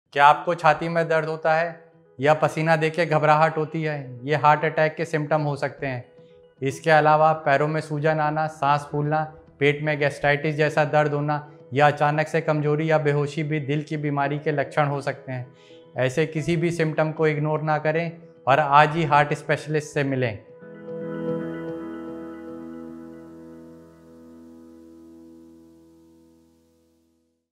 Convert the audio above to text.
क्या आपको छाती में दर्द होता है या पसीना देके घबराहट होती है? ये हार्ट अटैक के सिम्टम हो सकते हैं। इसके अलावा पैरों में सूजन आना, सांस फूलना, पेट में गैस्ट्राइटिस जैसा दर्द होना या अचानक से कमजोरी या बेहोशी भी दिल की बीमारी के लक्षण हो सकते हैं। ऐसे किसी भी सिम्टम को इग्नोर ना करें और आज ही हार्ट स्पेशलिस्ट से मिलें।